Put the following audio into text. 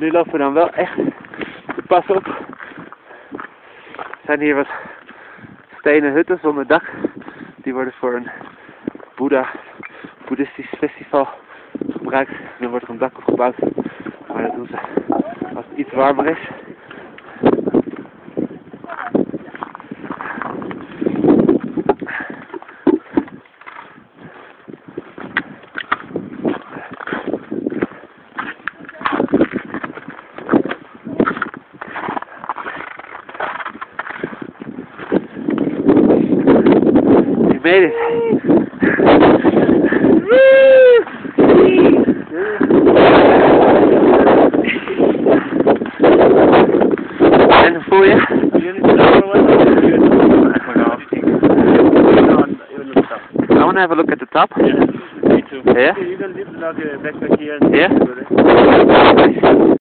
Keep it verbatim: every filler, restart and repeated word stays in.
nu lopen we dan wel echt de pas op. Er zijn hier wat stenen hutten zonder dak. Die worden voor een Boeddha, boeddhistisch festival gebruikt. Dan wordt er een dak opgebouwd. Maar dat doen ze als het iets warmer is. You made it. En hoe voel je? I want to have a look at the top. Yeah, me too. Yeah? You can leave the backpack here. Yeah?